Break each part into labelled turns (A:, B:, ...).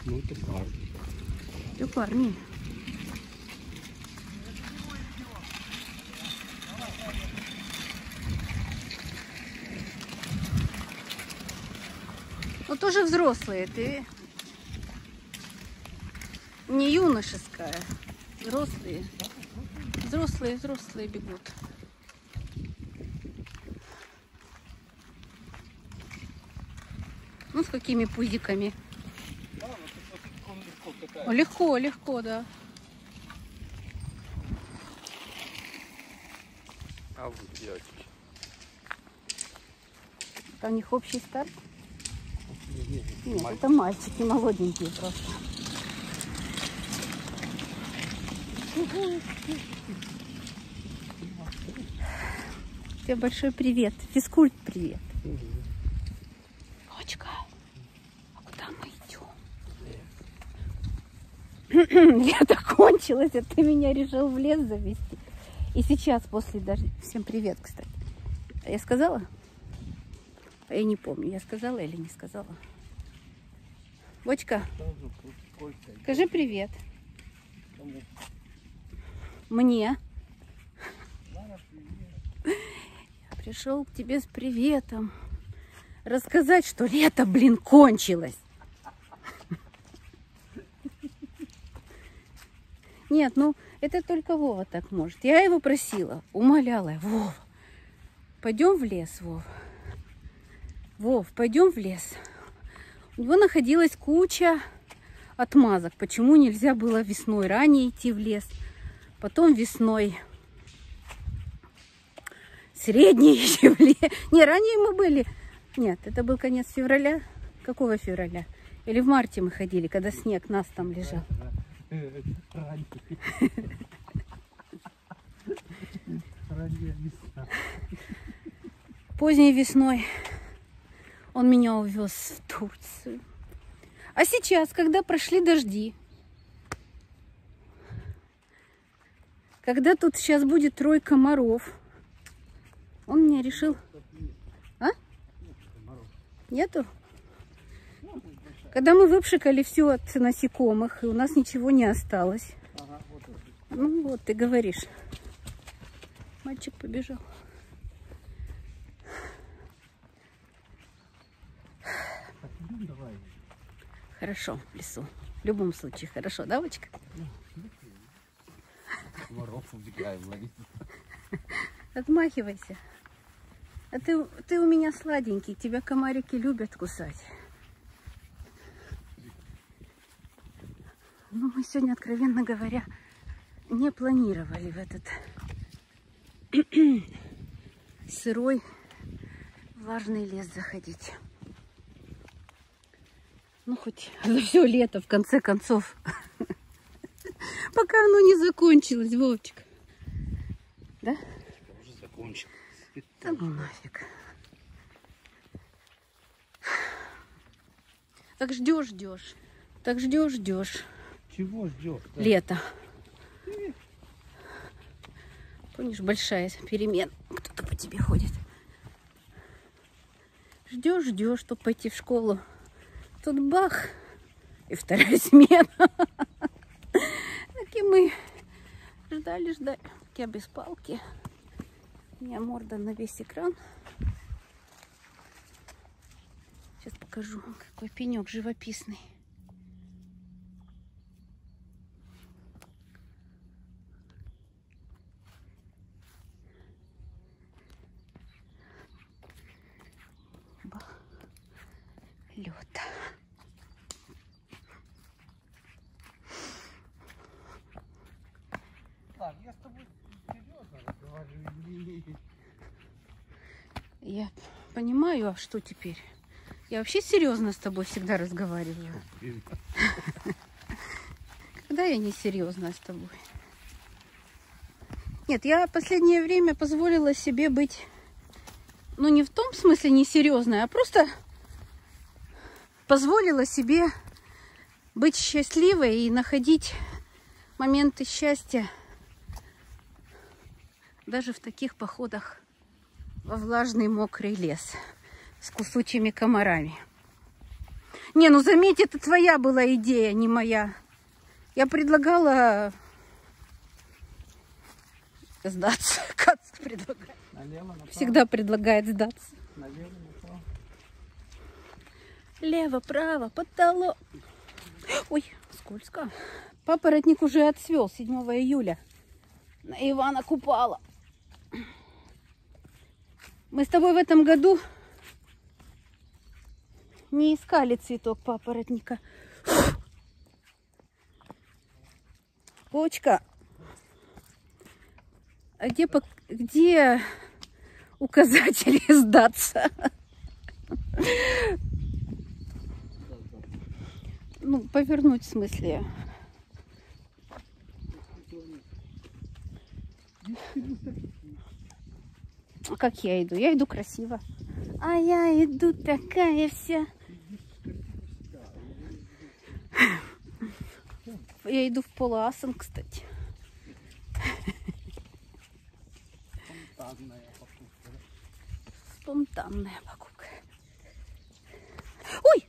A: Ну, это парни.
B: Это парни. Ну, тоже взрослые, ты не юношеская. Взрослые. Взрослые бегут. Ну, с какими пузиками. Легко, легко, да.
A: А вот девочки.
B: Это у них общий старт? Нет,
A: Мальчик.
B: это мальчики, молоденькие просто. Тебе большой привет. Физкульт привет. Дочка, а куда мы идем? Лето кончилось, а ты меня решил в лес завести. И сейчас после дождя. Всем привет, кстати. А я сказала? А я не помню, я сказала или не сказала. Бочка, скажи привет. Мне. Я пришел к тебе с приветом. Рассказать, что лето, блин, кончилось. Нет, ну, это только Вова так может. Я его просила, умоляла. Вов, пойдем в лес, Вов. Вов, пойдем в лес. У него находилась куча отмазок. Почему нельзя было весной ранее идти в лес. Потом весной средние идти в лес. Не, ранее мы были. Нет, это был конец февраля. Какого февраля? Или в марте мы ходили, когда снег нас там лежал. Поздней весной он меня увез в Турцию. А сейчас, когда прошли дожди, когда тут сейчас будет трой комаров, он мне решил... А? Нету? Когда мы выпшикали все от насекомых, и у нас ничего не осталось. Ну вот, ты говоришь. Мальчик побежал. Хорошо в лесу. В любом случае хорошо, да, Вочка? Отмахивайся. А ты у меня сладенький. Тебя комарики любят кусать. Ну, мы сегодня, откровенно говоря, не планировали в этот сырой, влажный лес заходить. Ну, хоть за все лето, в конце концов. Пока оно не закончилось, Вовчик. Да?
A: Уже закончилось.
B: Да ну нафиг. Так ждешь. Так ждешь.
A: Чего ждешь?
B: Лето. Помнишь, большая перемена. Кто-то по тебе ходит. Ждешь, чтобы пойти в школу. Тут бах, и вторая смена. Так и мы ждали. Я без палки. У меня морда на весь экран. Сейчас покажу, какой пенек живописный. Бах. Лед.
A: Я с тобой серьезно разговариваю.
B: Я понимаю, а что теперь? Я вообще серьезно с тобой всегда разговариваю. Когда я не серьезно с тобой? Нет, я в последнее время позволила себе быть, ну не в том смысле несерьезной, а просто позволила себе быть счастливой и находить моменты счастья даже в таких походах во влажный мокрый лес с кусучими комарами. Не, ну заметь, это твоя была идея, не моя. Я предлагала сдаться. Кац предлагает.
A: Налево, направо.
B: Всегда предлагает сдаться.
A: Налево, направо.
B: Лево, право, потолок. Ой, скользко. Папоротник уже отцвел 7 июля. На Ивана Купала. Мы с тобой в этом году не искали цветок папоротника. Почка. А где указатели сдаться? Ну, повернуть в смысле. А как я иду? Я иду красиво. А я иду такая вся. Я иду в полуасан, кстати.
A: Спонтанная покупка.
B: Спонтанная покупка. Ой!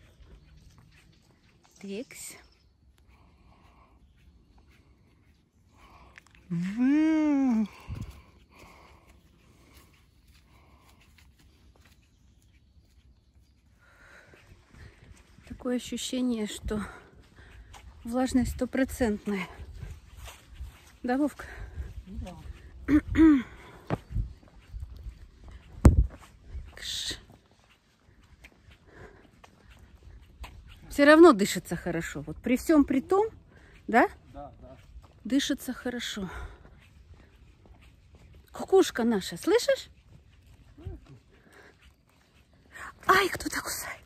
B: Текс. Такое ощущение, что влажность 100%. Да, Вовка?
A: Да.
B: Все равно дышится хорошо. Вот при всем при том, да?
A: Да, да.
B: Дышится хорошо. Кукушка наша, слышишь? Ай, кто-то кусает.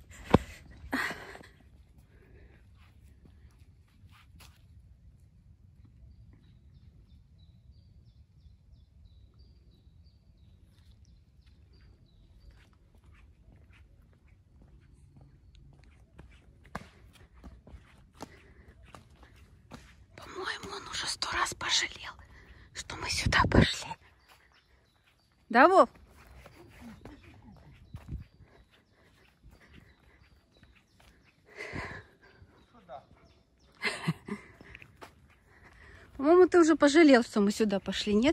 B: По-моему, он уже 100 раз пожалел, что мы сюда пошли. Да, Вов? По-моему, ты уже пожалел, что мы сюда пошли, нет?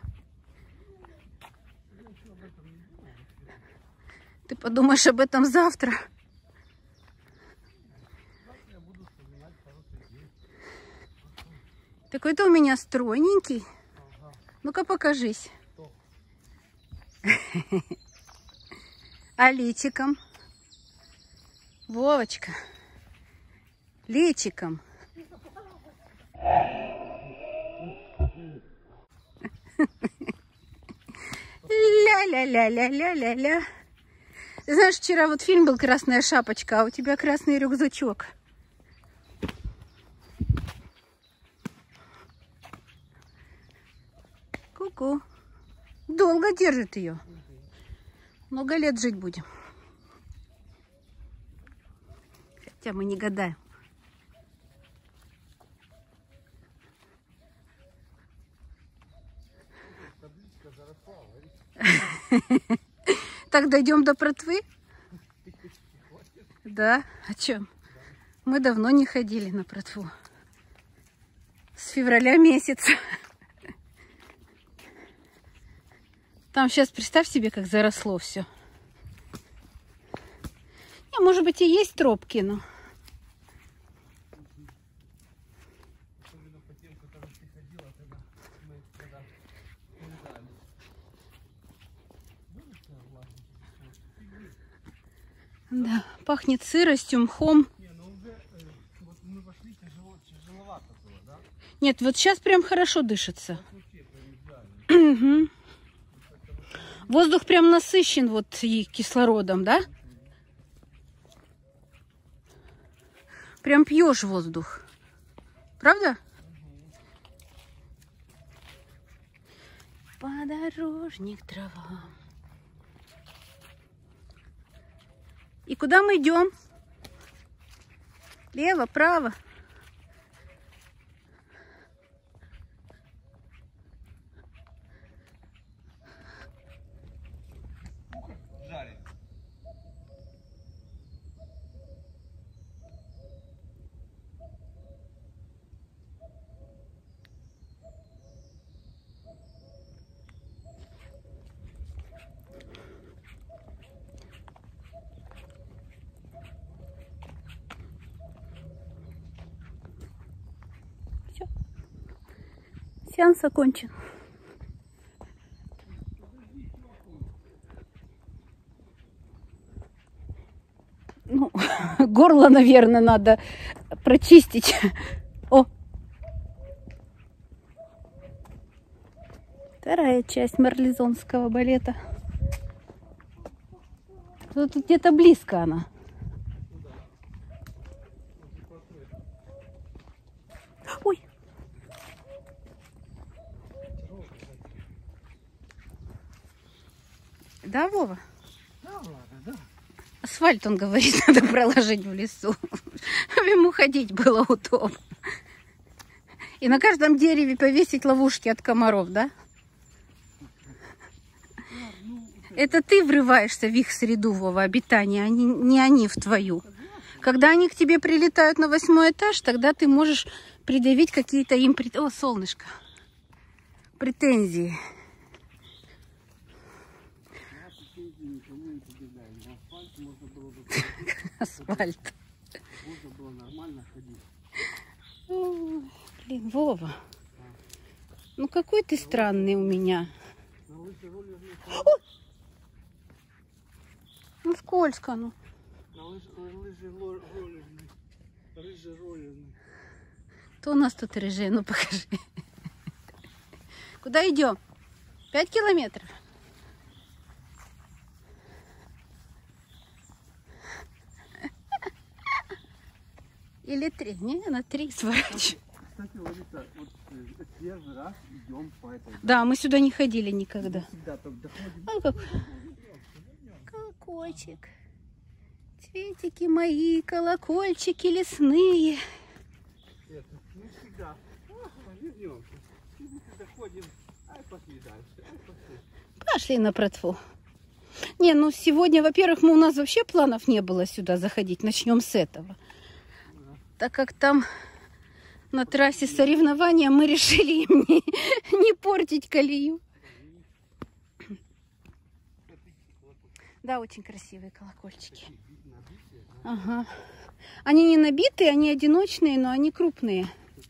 B: Ты подумаешь об этом завтра. Такой-то у меня стройненький. Ну-ка, покажись. А личиком? Вовочка. Личиком. Ля-ля-ля-ля-ля-ля-ля. Ты знаешь, вчера вот фильм был «Красная шапочка», а у тебя красный рюкзачок. Ку-ку. Долго держит ее. Много лет жить будем. Хотя мы не гадаем. Так, дойдем до Протвы? Да, о чем? Мы давно не ходили на Протву. С февраля месяца. Там сейчас, представь себе, как заросло все. Может быть, и есть тропки, но... Да, пахнет сыростью, мхом.
A: Не, ну уже вот мы пошли, тяжеловато было, да?
B: Нет, вот сейчас прям хорошо дышится.
A: Угу.
B: Воздух прям насыщен вот и кислородом, да? Прям пьешь воздух. Правда? Подорожник трава. И куда мы идем? Лево, право.
A: Жарит.
B: Сеанс окончен. Ну, горло, наверное, надо прочистить. О! Вторая часть марлезонского балета. Тут где-то близко она. Ой! Да, Вова?
A: Да, ладно, да.
B: Асфальт, он говорит, надо проложить в лесу. Ему ходить было удобно. И на каждом дереве повесить ловушки от комаров, да? Это ты врываешься в их среду, Вова, обитания, а не они в твою. Когда они к тебе прилетают на 8-й этаж, тогда ты можешь предъявить какие-то им... О, солнышко! Претензии. Асфальт.
A: Можно было нормально ходить.
B: Ой, блин, Вова. Ну какой ты странный у меня. Ну скользко, ну.
A: Рыжий роллерный.
B: Кто у нас тут рыжий? Ну покажи. Куда идем? 5 километров? Или 3? Не, на 3 сворачиваю.
A: Кстати, Лариса, вот первый раз идем по этой.
B: Да, мы сюда не ходили никогда.
A: Всегда так доходим.
B: А как? Колокольчик. Цветики мои, колокольчики лесные.
A: Это, ну всегда. Вернемся. Доходим. Ай, пошли дальше. Ай, пошли.
B: Пошли на протву. Не, ну сегодня, во-первых, у нас вообще планов не было сюда заходить. Начнем с этого. Так как там на трассе соревнования, мы решили им не портить колею. Да, очень красивые колокольчики. Ага. Они не набитые, они одиночные, но они крупные.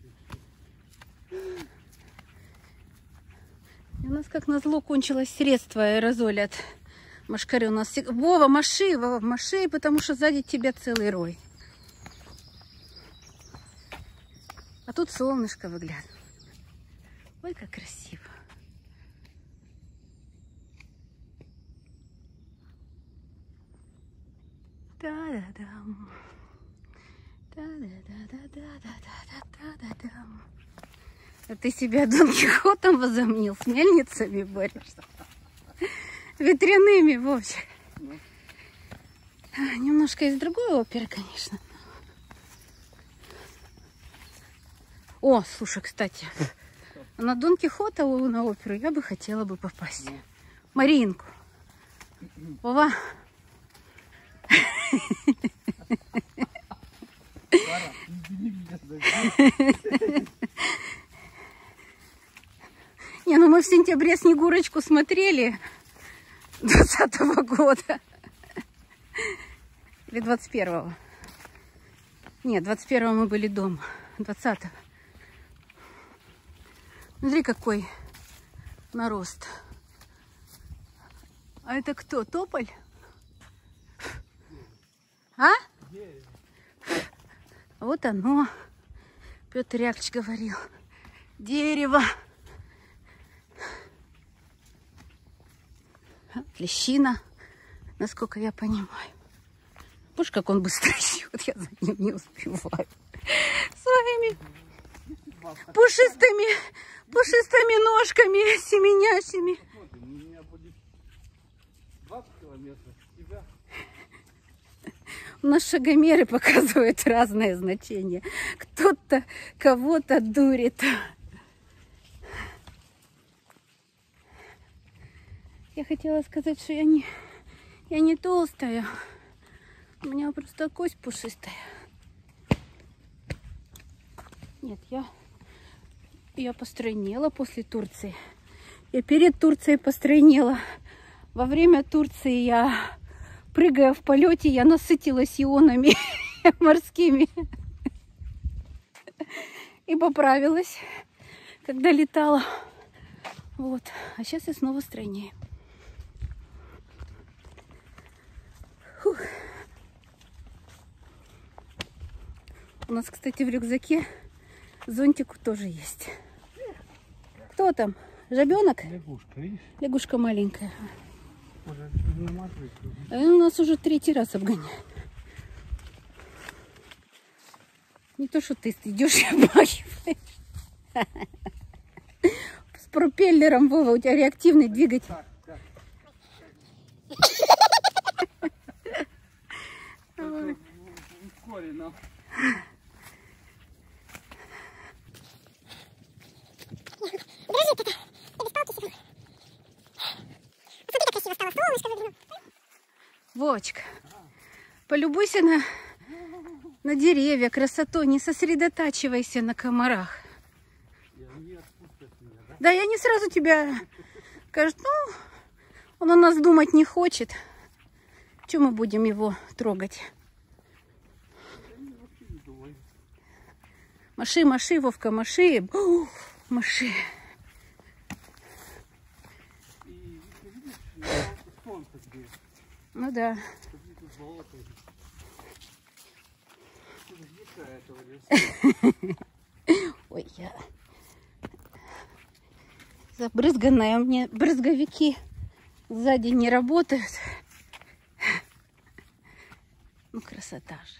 B: И у нас, как назло, кончилось средство аэрозоля от мошкары. У нас... Вова, маши, потому что сзади тебя целый рой. А тут солнышко выглядывает. Ой, как красиво. Та-да-дам. Та-да-да-да-да-да-да-да-да-дам. А ты себя Дон Кихотом возомнил, с мельницами борешься? Ветряными, Вовчик. Немножко из другой оперы, конечно. О, слушай, кстати, на Дон Кихота, на оперу я бы хотела бы попасть. Маринку. Вова. Не, ну мы в сентябре Снегурочку смотрели 20-го года. Или 21-го. Нет, 21-го мы были дома. 20-го. Смотри, какой нарост. А это кто? Тополь? А? Вот оно. Петр Яковлевич говорил. Дерево. Лещина, насколько я понимаю. Слушай, как он быстро идет, я за ним не успеваю. Своими пушистыми ножками семенящими.
A: У меня будет 20 километров. Тебя.
B: У нас шагомеры показывают разные значения. Кто-то кого-то дурит. Я хотела сказать, что я не толстая. У меня просто кость пушистая. Нет, я постройнела после Турции. Я перед Турцией постройнела. Во время Турции я, прыгая в полете, я насытилась ионами морскими. И поправилась. когда летала. Вот. А сейчас я снова стройнее. Фух. У нас, кстати, в рюкзаке зонтик тоже есть. Кто там? Жабенок?
A: Лягушка, видишь?
B: Лягушка маленькая.
A: Уже наматывает.
B: Он у нас уже 3-й раз обгоняет. Не то, что ты идешь и обмахиваешь. С пропеллером, Вова, у тебя реактивный двигатель.
A: Так. Ускорено.
B: Вовочка, полюбуйся на деревья, красоту, не сосредотачивайся на комарах. Да, я не сразу тебя, скажет, ну, он у нас думать не хочет. Чего мы будем его трогать? Маши, Вовка, маши. Маши. Ну да. Ой, я забрызганная. У меня брызговики сзади не работают. Ну, красота же.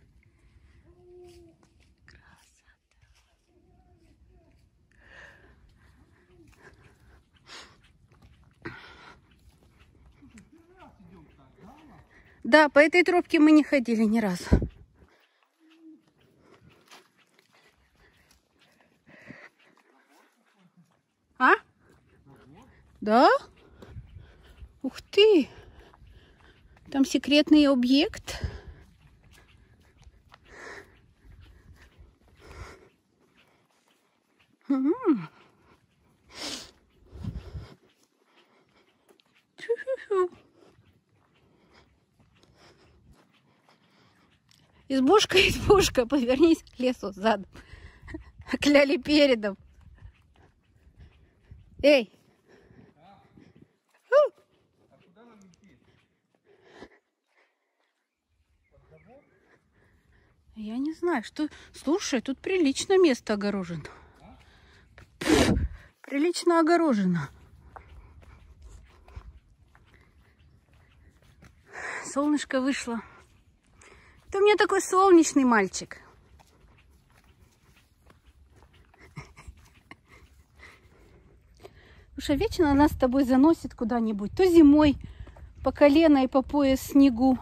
B: Да, по этой тропке мы не ходили ни разу. А? Да? Ух ты! Там секретный объект. Избушка, повернись к лесу задом. Кляли передом. Эй!
A: А куда нам идти?
B: Я не знаю, что... Слушай, тут прилично место огорожено. Прилично огорожено. Солнышко вышло. Это у меня такой солнечный мальчик. Слушай, вечно нас с тобой заносит куда-нибудь. То зимой по колено и по пояс снегу.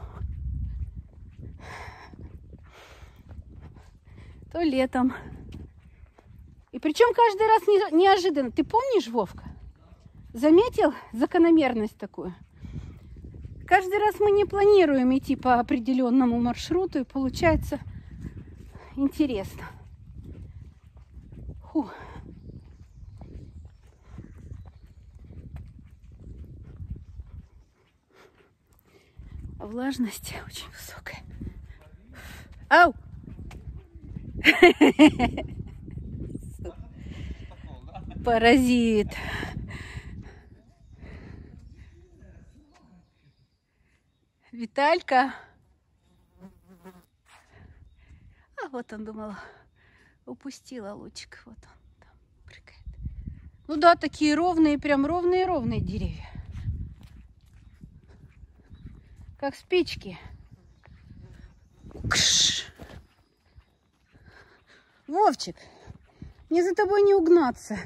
B: То летом. И причем каждый раз неожиданно. Ты помнишь, Вовка? Заметил закономерность такую? Каждый раз мы не планируем идти по определенному маршруту, и получается интересно. Фу. А влажность очень высокая. Ау! Паразит. Виталька. А вот он, думала, упустила лучик. Вот он там прыгает. Ну да, такие ровные, прям ровные деревья. Как спички. Кш. Вовчик, мне за тобой не угнаться.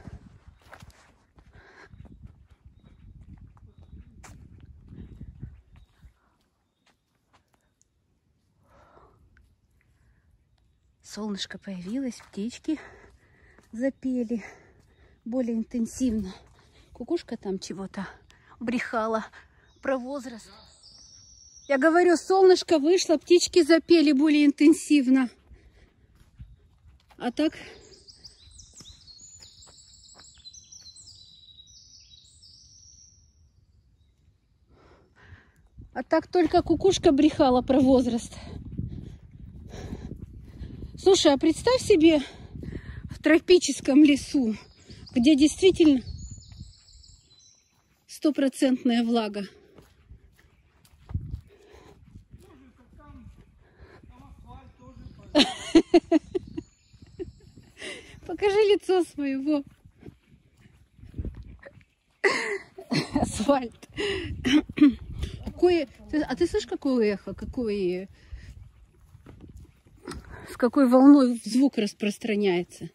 B: Солнышко появилось, птички запели более интенсивно. Кукушка там чего-то брехала про возраст. Я говорю, солнышко вышло, птички запели более интенсивно. А так... А так только кукушка брехала про возраст. Слушай, а представь себе в тропическом лесу где действительно стопроцентная влага. Покажи лицо свое, Вов. Асфальт. Какое... А ты слышишь, какое эхо? Какое... С какой волной звук распространяется?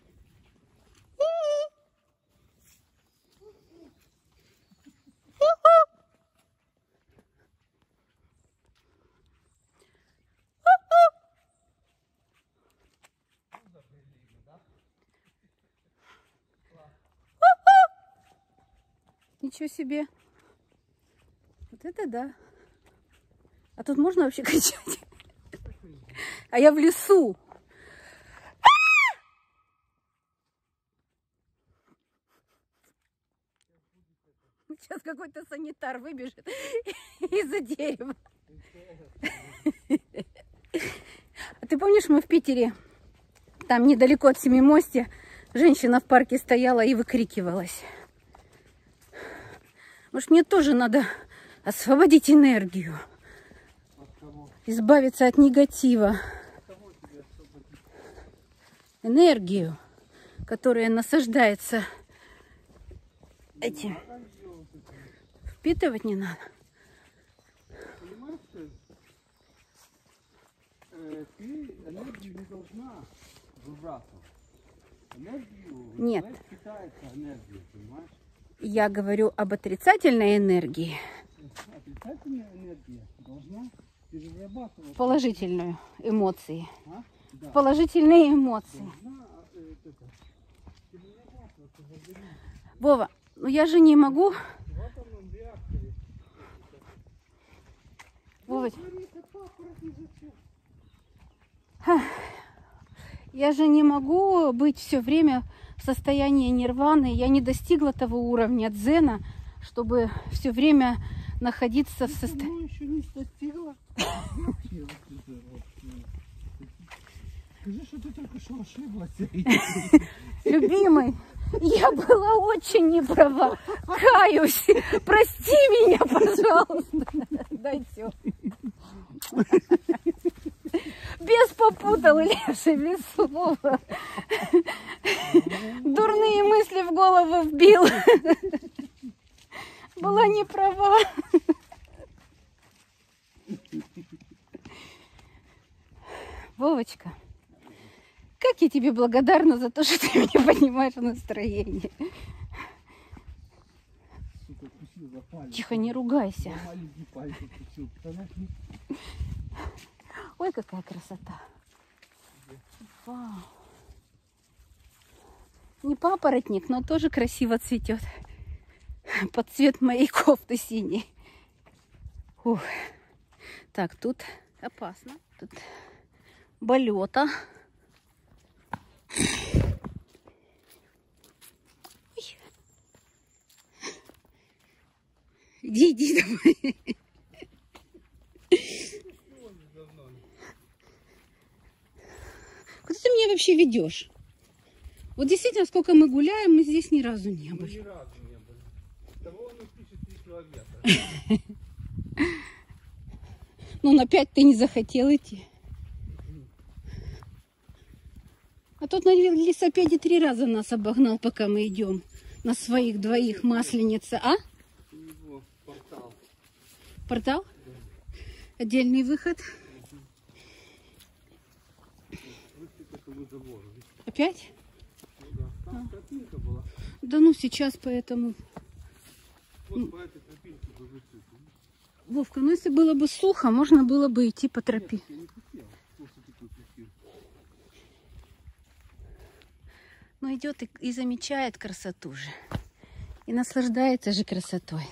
B: Ничего себе. Вот это да. А тут можно вообще кричать? А я в лесу. Сейчас какой-то санитар выбежит из-за дерева. А ты помнишь, мы в Питере, там недалеко от Семимостья, женщина в парке стояла и выкрикивалась. Может, мне тоже надо освободить энергию, избавиться от негатива. Энергию, которая насаждается этим. Впитывать не надо.
A: Понимаешь, ты энергию не должна выбрасывать. Энергию
B: Нет.
A: питается энергией, понимаешь?
B: Я говорю об отрицательной энергии.
A: Отрицательная энергия должна перерабатывать.
B: Положительную эмоции.
A: А? Да.
B: Положительные эмоции.
A: Должна, перерабатываться в организме.
B: Вова, ну я же не могу.
A: В атомном реакторе.
B: Вова, я же не могу быть все время в состоянии нирваны. Я не достигла того уровня дзена, чтобы все время находиться в состоянии.
A: Ну, еще не достигла. Скажи, что ты только что ошиблась.
B: Любимый, я была очень неправа. Каюсь. Прости меня, пожалуйста. Дай все. Бес попутал леший в лесу, Вова. Дурные мысли в голову вбил. Была неправа. Вовочка, как я тебе благодарна за то, что ты меня поднимаешь в настроение. Тихо, не ругайся. Ой, какая красота. Вау. Не папоротник, но тоже красиво цветет. Под цвет моей кофты синей. Ух. Так, тут опасно. Тут болото. Ой. Иди давай. Куда ты меня вообще ведешь? Вот действительно, сколько мы гуляем, мы здесь ни разу не были.
A: Ни разу не были. Того он пишет 3 километра.
B: Ну, на 5 ты не захотел идти. А тут на велосипеде 3 раза нас обогнал, пока мы идем. На своих двоих Масленица. А?
A: У него портал.
B: Портал? Да. Отдельный выход. Опять?
A: Ну, да. Там тропинка была.
B: Да ну сейчас поэтому.
A: Вот по этой тропинке бы выцепили.
B: Вовка, ну если было бы сухо, можно было бы идти по тропе.
A: Нет, я не хотел. Просто такой красивый.
B: Но идет и замечает красоту же. И наслаждается же красотой.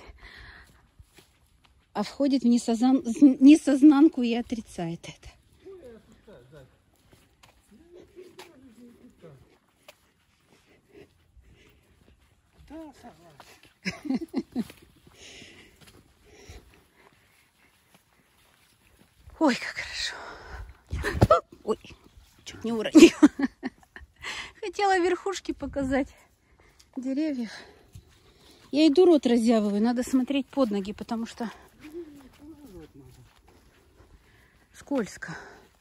B: А входит в несознанку и отрицает это.
A: Да, согласен.
B: Ой, как хорошо. Ой, чуть не уронила. Хотела верхушки показать. деревьев. Я иду, рот разъявываю, надо смотреть под ноги, потому что скользко.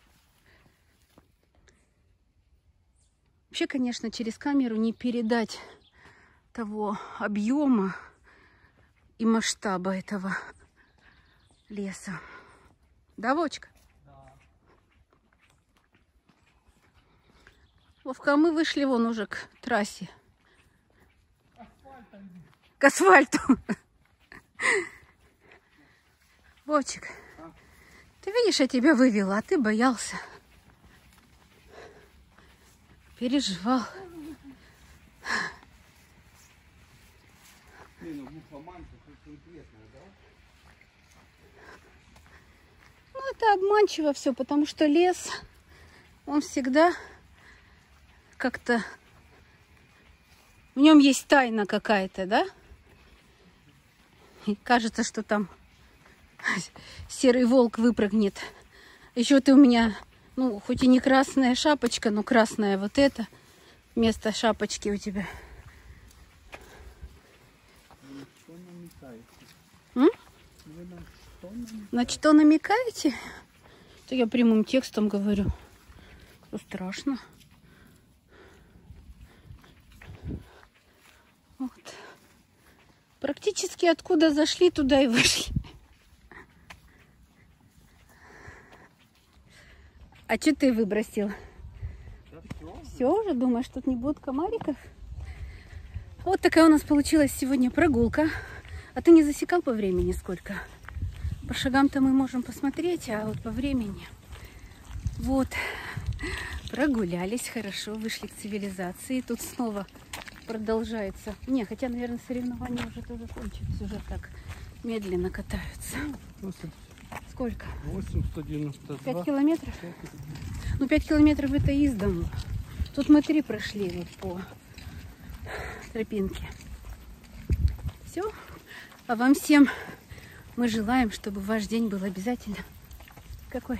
B: Вообще, конечно, через камеру не передать того объема и масштаба этого леса. Да, Вовочка?
A: Да.
B: Вовка, а мы вышли вон уже к трассе. К асфальту. Вовчик, ты видишь, я тебя вывела, а ты боялся. Переживал. Ну, это обманчиво все, потому что лес, он всегда как-то... В нем есть тайна какая-то, да? И кажется, что там серый волк выпрыгнет. Еще ты у меня, ну, хоть и не красная шапочка, но красная вот это вместо шапочки у тебя. На что намекаете? Это я прямым текстом говорю. Что страшно. Вот. Практически откуда зашли, туда и вышли. А что ты выбросил? Все уже? Думаешь, тут не будет комариков? Вот такая у нас получилась сегодня прогулка. А ты не засекал по времени сколько? По шагам-то мы можем посмотреть, а вот по времени... Вот. Прогулялись хорошо, вышли к цивилизации. Тут снова продолжается. Не, хотя, наверное, соревнования уже тоже кончились. Уже так медленно катаются. Сколько?
A: 892.
B: 5 километров? Ну, 5 километров это из дому. Тут мы 3 прошли вот по тропинке. Все. А вам всем мы желаем, чтобы ваш день был обязательно... Какой?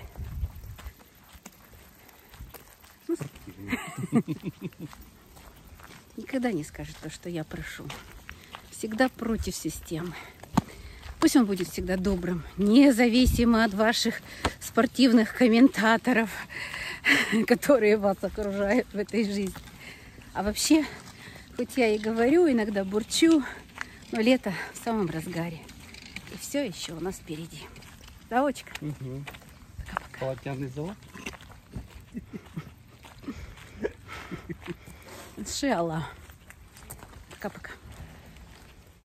B: Никогда не скажет то, что я прошу. Всегда против системы. Пусть он будет всегда добрым, независимо от ваших спортивных комментаторов, которые вас окружают в этой жизни. А вообще, хоть я и говорю, иногда бурчу, но лето в самом разгаре. И все еще у нас впереди. Да, Очка?
A: Угу.
B: Пока-пока.
A: Полотняный завод.
B: Иншаллах. Пока-пока.